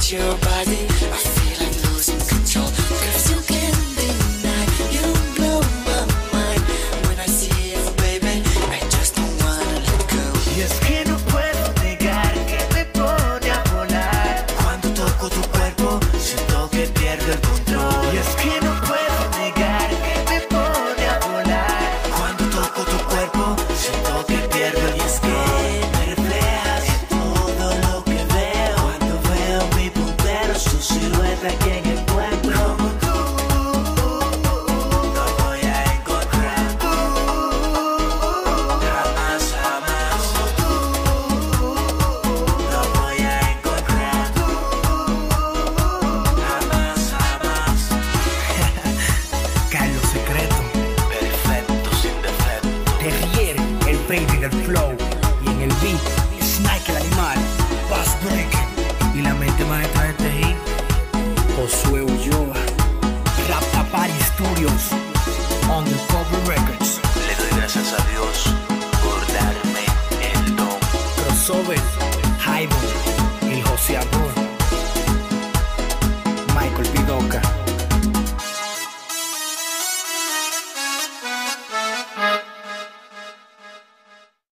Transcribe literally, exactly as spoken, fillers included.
your body, I feel like losing control. Cause you can't deny, you blow my mind. When I see you, baby, I just don't wanna let go. Y es que no puedo negar que me pone a volar. Cuando toco tu cuerpo, siento que pierdo el control. Y es que no puedo negar que me pone a volar. Cuando toco tu cuerpo, siento que pierdo. Y es que me reflejas en todo lo que veo. Cuando veo mi puntero, su silueta que en el pueblo. Como tú, no voy a encontrar. Jamás, jamás. No voy a encontrar. Jamás, jamás. Carlo, Secreto. Perfecto, sin defecto. T-Rier, el baby del flow. Y en el beat, Snake el animal. Bass breaking. Y la mente maestra de este hit, Josué Ulloa. Rap Tapari Studios. Undercover Records. Le doy gracias a Dios por darme el don. Crossover.